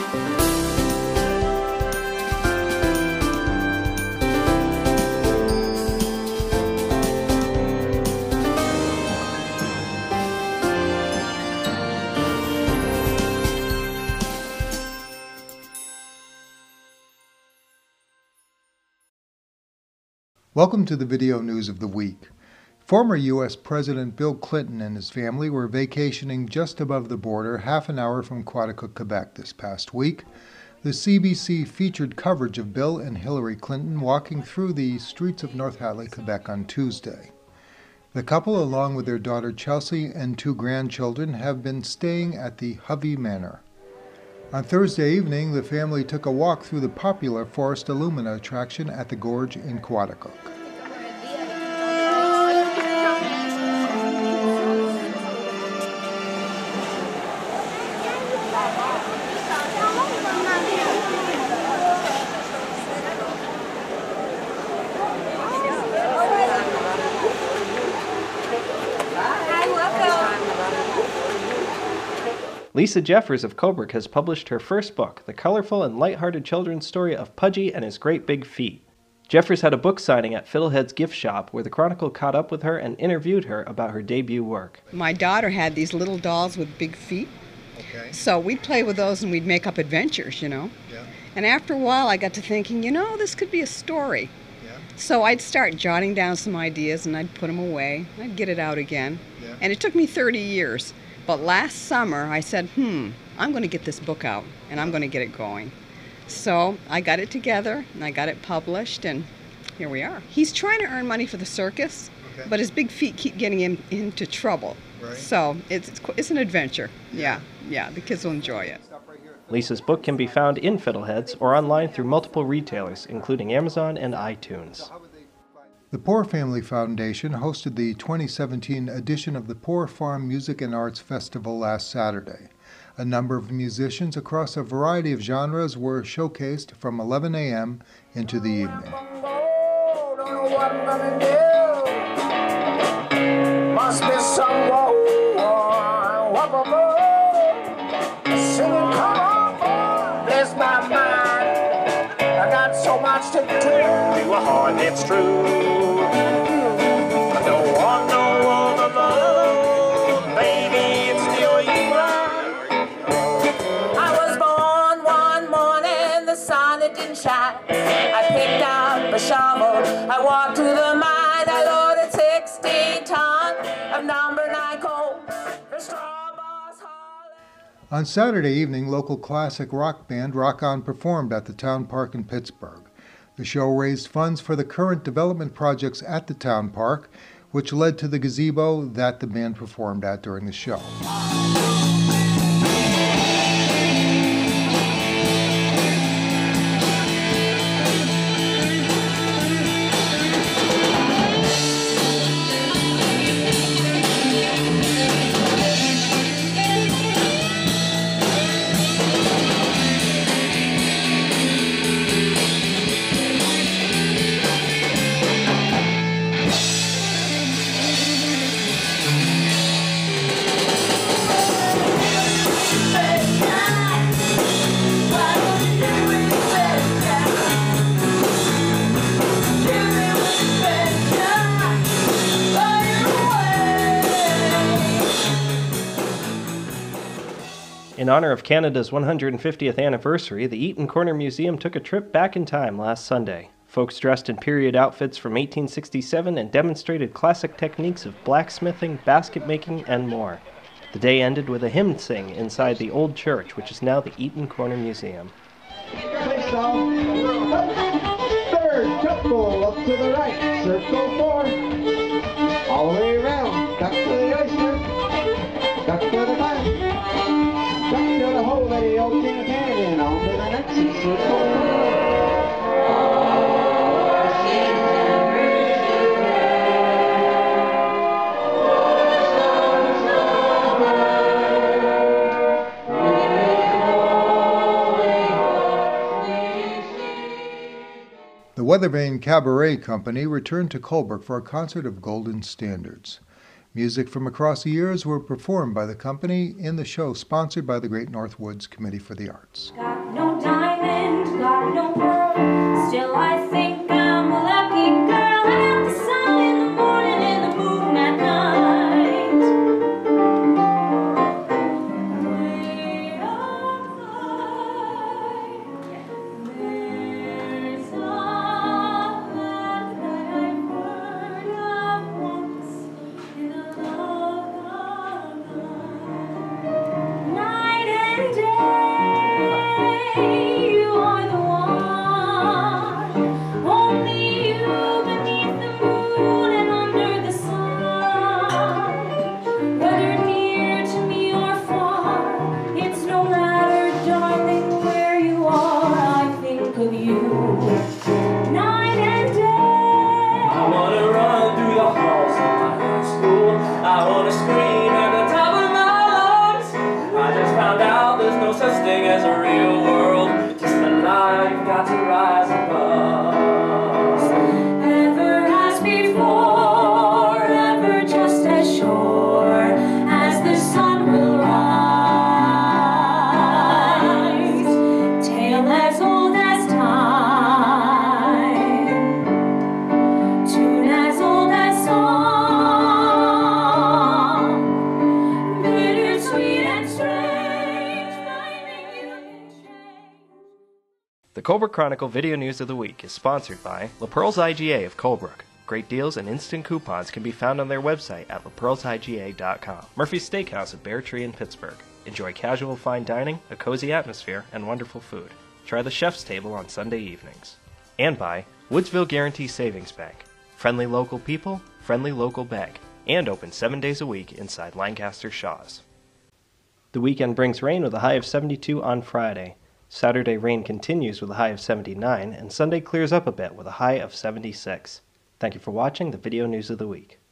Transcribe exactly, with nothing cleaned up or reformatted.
Welcome to the video news of the week. Former U S President Bill Clinton and his family were vacationing just above the border, half an hour from Quebec, Quebec this past week. The C B C featured coverage of Bill and Hillary Clinton walking through the streets of North Hatley, Quebec on Tuesday. The couple, along with their daughter Chelsea and two grandchildren, have been staying at the Hovey Manor. On Thursday evening, the family took a walk through the popular Forest Illumina attraction at the Gorge in Quebec. Lisa Jeffers of Colebrook has published her first book, the colorful and lighthearted children's story of Pudgy and his great big feet. Jeffers had a book signing at Fiddlehead's gift shop where the Chronicle caught up with her and interviewed her about her debut work. My daughter had these little dolls with big feet, Okay. so we'd play with those and we'd make up adventures, you know. Yeah. And after a while I got to thinking, you know, this could be a story. Yeah. So I'd start jotting down some ideas and I'd put them away. I'd get it out again. Yeah. And it took me thirty years. But last summer I said, hmm, I'm going to get this book out and I'm going to get it going. So I got it together and I got it published and here we are. He's trying to earn money for the circus, Okay. but his big feet keep getting him into trouble. Right. So it's, it's it's an adventure. Yeah, yeah, the kids will enjoy it. Lisa's book can be found in Fiddleheads or online through multiple retailers, including Amazon and iTunes. The Poore Family Foundation hosted the twenty seventeen edition of the Poore Farm Music and Arts Festival last Saturday. A number of musicians across a variety of genres were showcased from eleven a m into the evening. Must be someone singing, come on, boy, bless my mind. I got so much to tell you, a heart that's true. I don't want no other love, baby, it's still you. I was born one morning, the sun it didn't shine. I picked up a shovel, I walked to the mine. I loaded sixteen ton of number nine coal for straw boss haul. On Saturday evening, local classic rock band Rock On performed at the Town Park in Pittsburg. The show raised funds for the current development projects at the Town Park, which led to the gazebo that the band performed at during the show. In honor of Canada's one hundred fiftieth anniversary, the Eaton Corner Museum took a trip back in time last Sunday. Folks dressed in period outfits from eighteen sixty-seven and demonstrated classic techniques of blacksmithing, basket making, and more. The day ended with a hymn sing inside the old church, which is now the Eaton Corner Museum. Third, couple up to the right, circle four, all the way around, duck to the oyster, duck to the clam, duck to the hole that the old tin can, and on to the next, and circle four. The Weathervane Cabaret Company returned to Colebrook for a concert of golden standards. Music from across the years were performed by the company in the show sponsored by the Great North Woods Committee for the Arts. got no diamond, got no pearl. Still I think I'm a lucky girl. I got the sun in the morning and the moon at night. Way up high, there's a land that I've heard of once in a love of night and day. You are the one, only you beneath the moon and under the sun. Whether near to me or far, it's no matter, darling, where you are. I think of you night and day. I wanna run through the halls of my high school. I wanna scream at the top of my lungs. I just found out there's no such thing as a real world. Just a lie you've got to rise above. Ever as before, ever just as sure as the sun will rise. Tale as old as time, tune as old as song, bittersweet and strange, finding you can change. The Colebrook Chronicle Video News of the Week is sponsored by LaPerle's I G A of Colebrook. Great deals and instant coupons can be found on their website at la perles I G A dot com. Murphy's Steakhouse at Bear Tree in Pittsburg. Enjoy casual fine dining, a cozy atmosphere, and wonderful food. Try the chef's table on Sunday evenings. And by Woodsville Guaranty Savings Bank. Friendly local people, friendly local bank. And open seven days a week inside Lancaster Shaw's. The weekend brings rain with a high of seventy-two on Friday. Saturday rain continues with a high of seventy-nine, and Sunday clears up a bit with a high of seventy-six. Thank you for watching the Video News of the Week.